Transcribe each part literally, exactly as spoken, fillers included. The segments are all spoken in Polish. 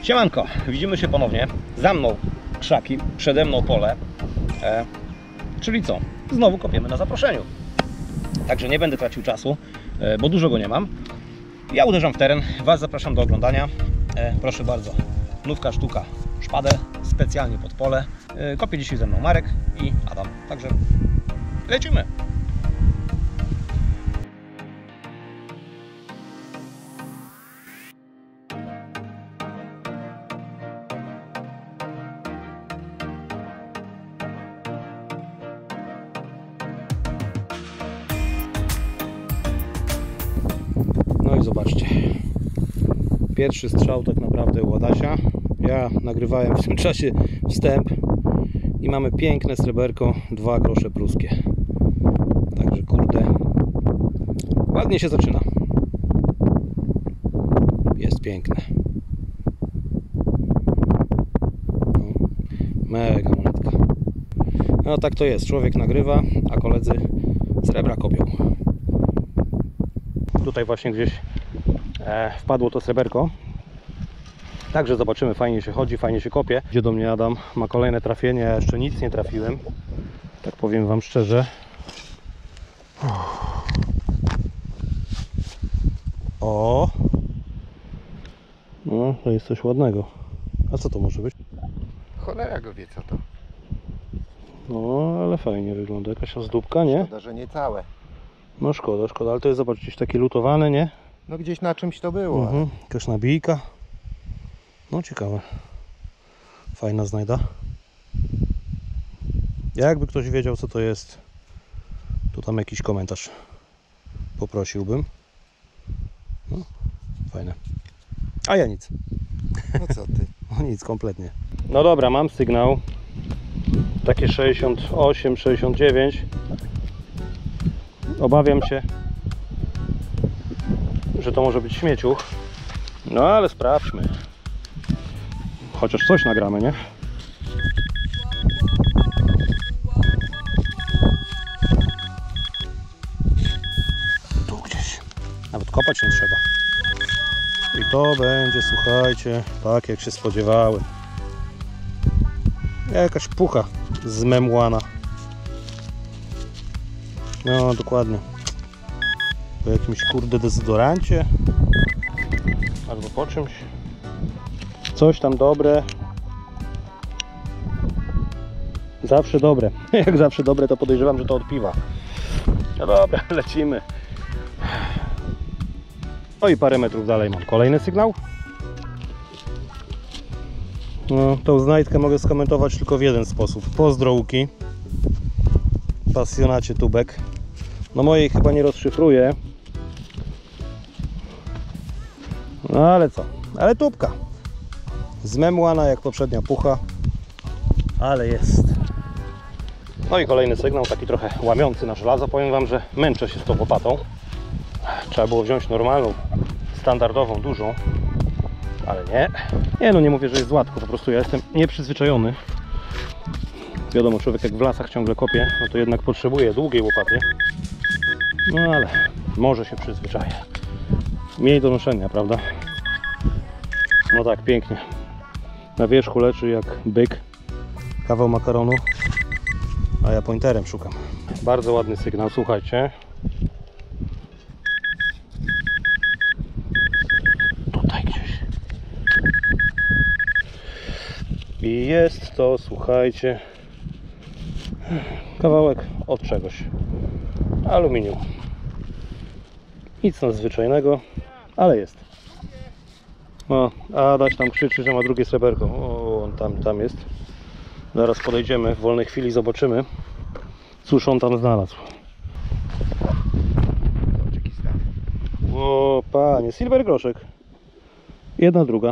Siemanko, widzimy się ponownie. Za mną krzaki, przede mną pole. E, czyli co? Znowu kopiemy na zaproszeniu. Także nie będę tracił czasu, e, bo dużo go nie mam. Ja uderzam w teren, Was zapraszam do oglądania. E, proszę bardzo, nówka sztuka, szpadę specjalnie pod pole. E, kopię dzisiaj ze mną Marek i Adam. Także lecimy. No i zobaczcie, pierwszy strzał tak naprawdę u Adasia. Ja nagrywałem w tym czasie wstęp i mamy piękne sreberko, dwa grosze pruskie. Także kurde, ładnie się zaczyna. Jest piękne. No, mega monetka. No tak to jest, człowiek nagrywa, a koledzy srebra kopią. Tutaj właśnie gdzieś e, wpadło to sreberko. Także zobaczymy, fajnie się chodzi, fajnie się kopie. Idzie do mnie Adam, ma kolejne trafienie, ja jeszcze nic nie trafiłem. Tak powiem Wam szczerze. O! No, to jest coś ładnego. A co to może być? Cholera go wie co to. No, ale fajnie wygląda. Jakaś ozdóbka, nie? Szkoda, że nie całe. No szkoda, szkoda, ale to jest, zobacz, gdzieś takie lutowane, nie? No gdzieś na czymś to było. Mhm. Jakaś nabijka. No ciekawe. Fajna znajda. Jakby ktoś wiedział co to jest, to tam jakiś komentarz poprosiłbym. No, fajne. A ja nic. No co ty? No nic, kompletnie. No dobra, mam sygnał. Takie sześćdziesiąt osiem, sześćdziesiąt dziewięć. Obawiam się, że to może być śmieciuch. No ale sprawdźmy. Chociaż coś nagramy, nie? Tu gdzieś. Nawet kopać nie trzeba. I to będzie, słuchajcie, tak jak się spodziewałem. Jakaś pucha z memłana. No dokładnie. Po jakimś kurde dezodorancie. Albo po czymś. Coś tam dobre. Zawsze dobre. Jak zawsze dobre, to podejrzewam, że to od piwa. No dobra, lecimy. No i parę metrów dalej mam kolejny sygnał. No, tą znajdkę mogę skomentować tylko w jeden sposób. Pozdro łuki. Pasjonacie tubek. No mojej chyba nie rozszyfruję. No ale co? Ale tubka. Zmemłana jak poprzednia pucha. Ale jest. No i kolejny sygnał, taki trochę łamiący na żelazo. Powiem Wam, że męczę się z tą łopatą. Trzeba było wziąć normalną, standardową, dużą. Ale nie. Nie no, nie mówię, że jest łatwo. Po prostu ja jestem nieprzyzwyczajony. Wiadomo, człowiek jak w lasach ciągle kopie, no to jednak potrzebuje długiej łopaty. No ale może się przyzwyczaje. Mniej do noszenia, prawda? No tak, pięknie. Na wierzchu leży jak byk. Kawał makaronu. A ja pointerem szukam. Bardzo ładny sygnał, słuchajcie. Tutaj gdzieś. I jest to, słuchajcie, kawałek od czegoś. Aluminium. Nic nadzwyczajnego, ale jest. O, Adaś tam krzyczy, że ma drugie sreberko. O, on tam, tam jest. Zaraz podejdziemy w wolnej chwili, zobaczymy, cóż on tam znalazł. O, panie, silver groszek. Jedna, druga.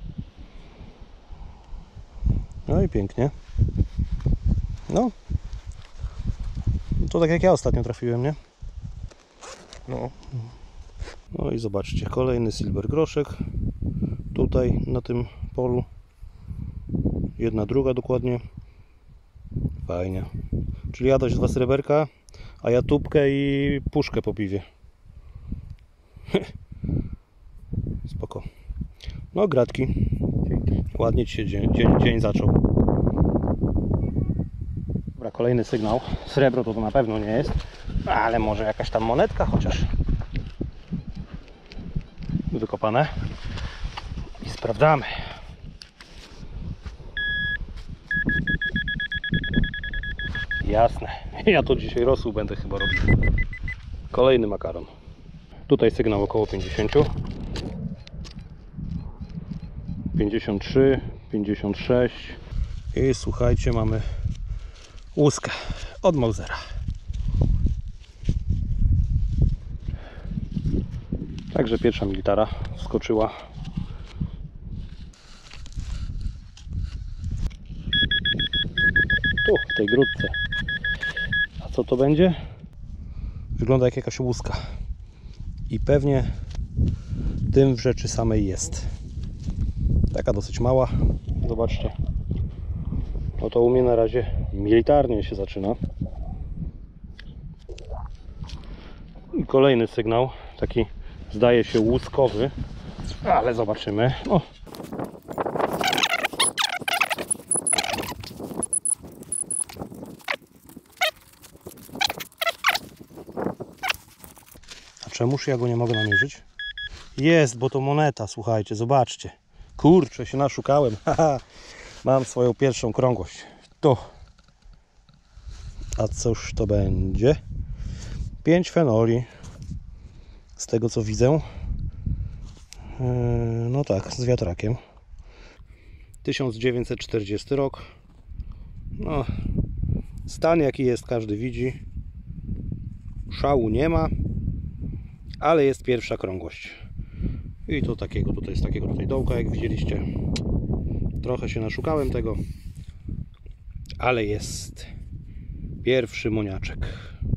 No i pięknie. No. To tak jak ja ostatnio trafiłem, nie? No. No i zobaczcie, kolejny silver groszek. Tutaj na tym polu. Jedna, druga dokładnie. Fajnie. Czyli Adaś dwa sreberka, a ja tubkę i puszkę po piwie. Spoko. No, gratki. Dzięki. Ładnie ci się dzień, dzień, dzień zaczął. Dobra, kolejny sygnał. Srebro to, to na pewno nie jest, ale może jakaś tam monetka chociaż. Wykopane. I sprawdzamy. Jasne. Ja to dzisiaj rosół będę chyba robił. Kolejny makaron. Tutaj sygnał około pięćdziesiąt. pięćdziesiąt trzy, pięćdziesiąt sześć. I słuchajcie, mamy łuskę od Mausera. Także pierwsza militara wskoczyła. Tu, w tej grudce. A co to będzie? Wygląda jak jakaś łuska. I pewnie tym w rzeczy samej jest. Taka dosyć mała. Zobaczcie. No to u mnie na razie militarnie się zaczyna. I kolejny sygnał. Taki zdaje się łuskowy. Ale zobaczymy. O. A czemuż ja go nie mogę namierzyć? Jest, bo to moneta, słuchajcie, zobaczcie. Kurczę, się naszukałem. Haha. Mam swoją pierwszą krągłość. Tu. A cóż to będzie? pięć fenoli. Z tego co widzę. Yy, no tak, z wiatrakiem. tysiąc dziewięćset czterdziesty rok. No, stan jaki jest, każdy widzi. Szału nie ma, ale jest pierwsza krągłość. I to takiego tutaj jest takiego tutaj dołka, jak widzieliście. Trochę się naszukałem tego, ale jest pierwszy moniaczek.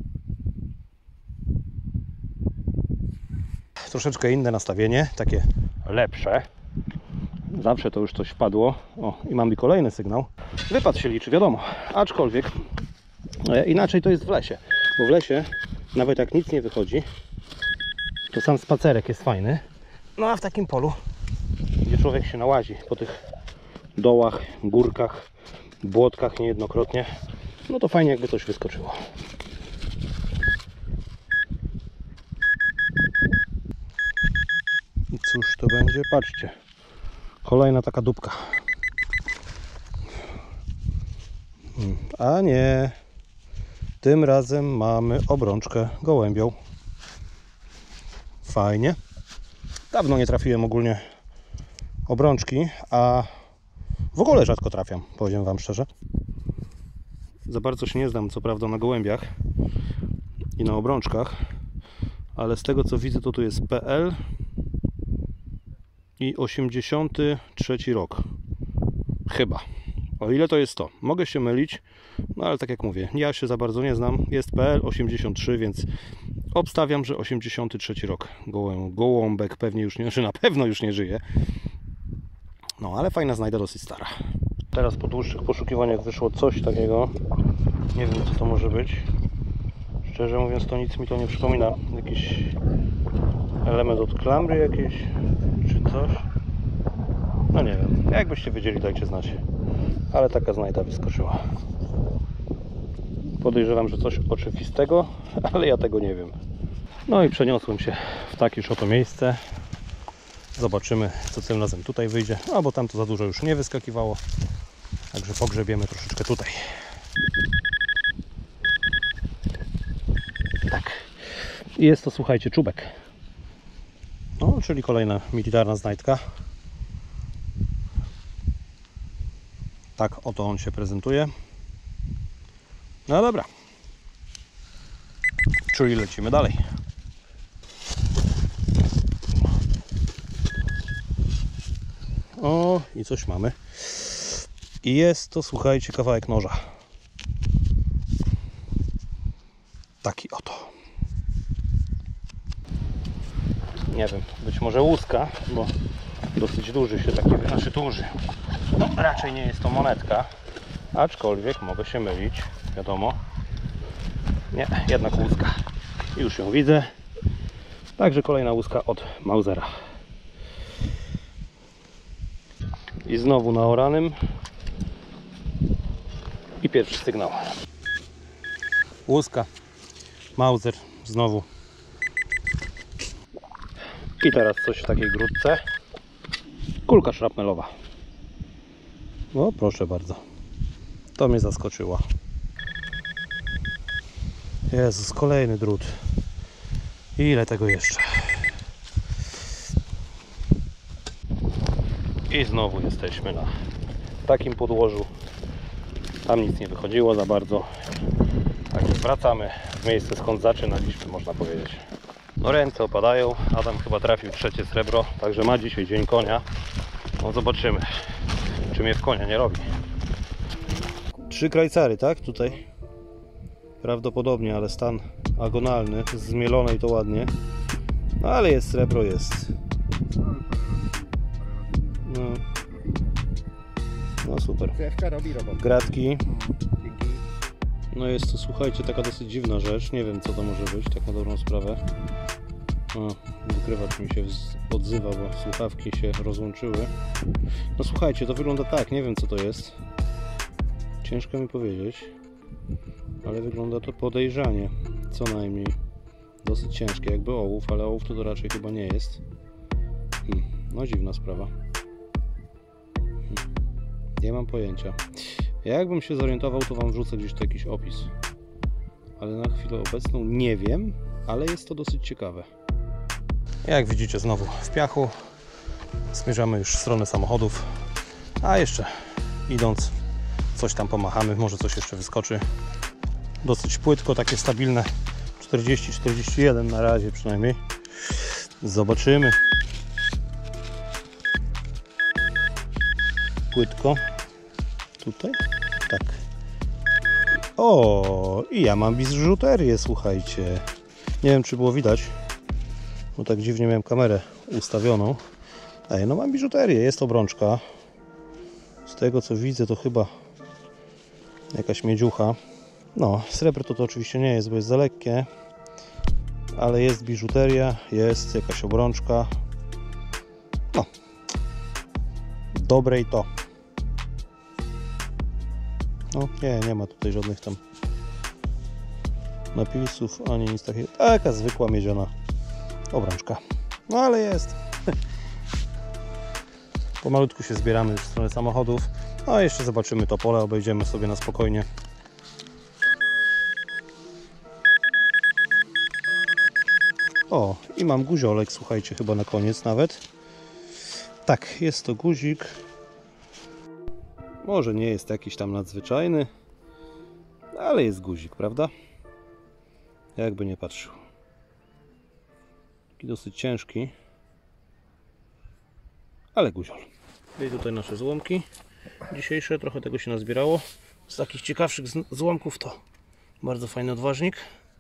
Troszeczkę inne nastawienie, takie lepsze. Zawsze to już coś wpadło. O, i mamy kolejny sygnał. Wypad się liczy, wiadomo. Aczkolwiek e, inaczej to jest w lesie. Bo w lesie, nawet jak nic nie wychodzi, to sam spacerek jest fajny. No a w takim polu, gdzie człowiek się nałazi po tych dołach, górkach, błotkach niejednokrotnie, no to fajnie jakby coś wyskoczyło. I cóż to będzie? Patrzcie. Kolejna taka dupka. A nie. Tym razem mamy obrączkę gołębią. Fajnie. Dawno nie trafiłem ogólnie obrączki, a w ogóle rzadko trafiam, powiem wam szczerze. Za bardzo się nie znam, co prawda, na gołębiach i na obrączkach, ale z tego co widzę, to tu jest P L i osiemdziesiąty trzeci rok. Chyba. O ile to jest to. Mogę się mylić, no ale tak jak mówię, ja się za bardzo nie znam. Jest P L osiemdziesiąt trzy, więc obstawiam, że osiemdziesiąty trzeci rok. Gołę, gołąbek pewnie już nie, że na pewno już nie żyje. No ale fajna znajda, dosyć stara. Teraz po dłuższych poszukiwaniach wyszło coś takiego. Nie wiem, co to może być. Szczerze mówiąc, to nic mi to nie przypomina. Jakiś element od klamry jakieś, czy coś. No nie wiem. Jakbyście wiedzieli, dajcie znać. Ale taka znajda wyskoczyła. Podejrzewam, że coś oczywistego, ale ja tego nie wiem. No i przeniosłem się w takie oto miejsce. Zobaczymy, co tym razem tutaj wyjdzie. No bo tam to za dużo już nie wyskakiwało. Także pogrzebiemy troszeczkę tutaj. Tak. I jest to, słuchajcie, czubek. No, czyli kolejna militarna znajdka. Tak oto on się prezentuje. No dobra. Czyli lecimy dalej. O, i coś mamy. I jest to, słuchajcie, kawałek noża. Taki oto. Nie wiem, być może łuska, bo dosyć duży się taki, znaczy duży. No, raczej nie jest to monetka, aczkolwiek mogę się mylić, wiadomo. Nie, jednak łuska. Już ją widzę. Także kolejna łuska od Mausera. I znowu na oranym. I pierwszy sygnał. Łuska. Mauser znowu. I teraz coś w takiej grudce. Kulka szrapnelowa. O, proszę bardzo. To mnie zaskoczyła. Jezus, kolejny drut. Ile tego jeszcze? I znowu jesteśmy na takim podłożu. Tam nic nie wychodziło za bardzo. Także wracamy w miejsce, skąd zaczynaliśmy, można powiedzieć. No ręce opadają. Adam chyba trafił trzecie srebro, także ma dzisiaj dzień konia. No zobaczymy, czy mnie w konia nie robi. Trzy krajcary, tak? Tutaj prawdopodobnie, ale stan agonalny. Zmielone i to ładnie. No ale jest srebro, jest. No, no super. Cewka robi robotę. Gratki. Dzięki. No jest to, słuchajcie, taka dosyć dziwna rzecz. Nie wiem, co to może być, tak na dobrą sprawę. O, wykrywacz mi się odzywa, bo słuchawki się rozłączyły. No słuchajcie, to wygląda tak, nie wiem co to jest. Ciężko mi powiedzieć. Ale wygląda to podejrzanie. Co najmniej. Dosyć ciężkie, jakby ołów, ale ołów to, to raczej chyba nie jest. Hmm, no dziwna sprawa. Hmm. Nie mam pojęcia. Jakbym się zorientował, to wam wrzucę gdzieś tu jakiś opis. Ale na chwilę obecną nie wiem, ale jest to dosyć ciekawe. Jak widzicie, znowu w piachu. Zmierzamy już w stronę samochodów. A jeszcze idąc, coś tam pomachamy, może coś jeszcze wyskoczy. Dosyć płytko, takie stabilne. czterdzieści czterdzieści jeden na razie przynajmniej. Zobaczymy. Płytko. Tutaj? Tak. O, i ja mam biżuterię, słuchajcie. Nie wiem, czy było widać, bo tak dziwnie miałem kamerę ustawioną. Ej, no mam biżuterię, jest obrączka. Z tego co widzę, to chyba jakaś miedziucha. No, srebro to, to oczywiście nie jest, bo jest za lekkie. Ale jest biżuteria, jest jakaś obrączka. No. Dobre i to. No, nie, nie ma tutaj żadnych tam napisów, ani nic takiego. Taka zwykła miedziana obrączka. No, ale jest. Pomalutku się zbieramy już w stronę samochodów. No, jeszcze zobaczymy to pole, obejdziemy sobie na spokojnie. O, i mam guziolek, słuchajcie, chyba na koniec nawet. Tak, jest to guzik. Może nie jest jakiś tam nadzwyczajny, ale jest guzik, prawda? Jakby nie patrzył. Taki dosyć ciężki, ale guziol. I tutaj nasze złomki dzisiejsze, trochę tego się nazbierało. Z takich ciekawszych złomków to bardzo fajny odważnik.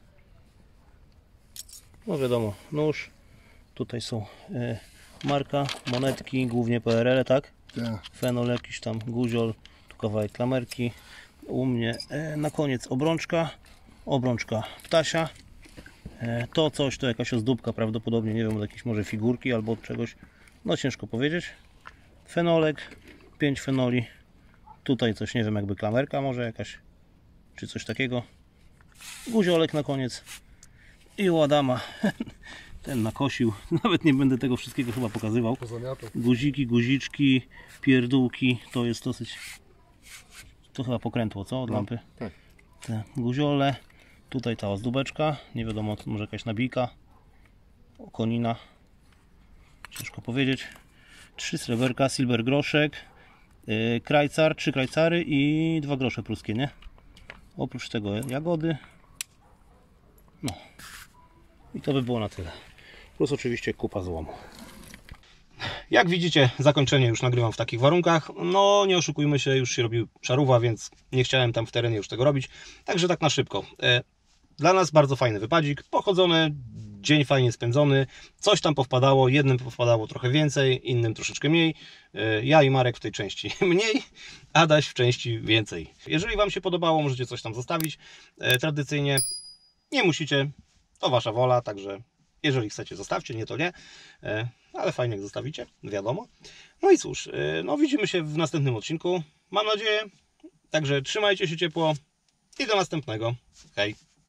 No wiadomo, nóż. Tutaj są e, marka, monetki, głównie P R L, tak? Tak. Fenol jakiś tam, guziol, tu kawałek klamerki. U mnie e, na koniec obrączka, obrączka ptasia. E, to coś, to jakaś ozdóbka prawdopodobnie, nie wiem, od jakiejś może figurki albo od czegoś. No ciężko powiedzieć. Fenolek, pięć fenoli. Tutaj coś, nie wiem, jakby klamerka może jakaś, czy coś takiego. Guziolek na koniec. I u Adama ten nakosił. Nawet nie będę tego wszystkiego chyba pokazywał. Guziki, guziczki, pierdółki. To jest dosyć... To chyba pokrętło, co? Od lampy. tak. Te guziole. Tutaj ta ozdóbeczka. Nie wiadomo, może jakaś nabijka. Konina. Ciężko powiedzieć. Trzy sreberka, silver groszek. Yy, krajcar, trzy krajcary i dwa grosze pruskie, nie? Oprócz tego jagody. No. I to by było na tyle. Plus oczywiście kupa złomu. Jak widzicie, zakończenie już nagrywam w takich warunkach. No nie oszukujmy się, już się robił szaruwa, więc nie chciałem tam w terenie już tego robić. Także tak na szybko. Dla nas bardzo fajny wypadzik. Pochodzony, dzień fajnie spędzony. Coś tam powpadało. Jednym powpadało trochę więcej, innym troszeczkę mniej. Ja i Marek w tej części mniej, Adaś w części więcej. Jeżeli Wam się podobało, możecie coś tam zostawić. Tradycyjnie nie musicie. To Wasza wola, także Jeżeli chcecie, zostawcie, nie to nie. E, ale fajnie jak zostawicie, wiadomo. No i cóż, e, no widzimy się w następnym odcinku. Mam nadzieję. Także trzymajcie się ciepło i do następnego. Hej.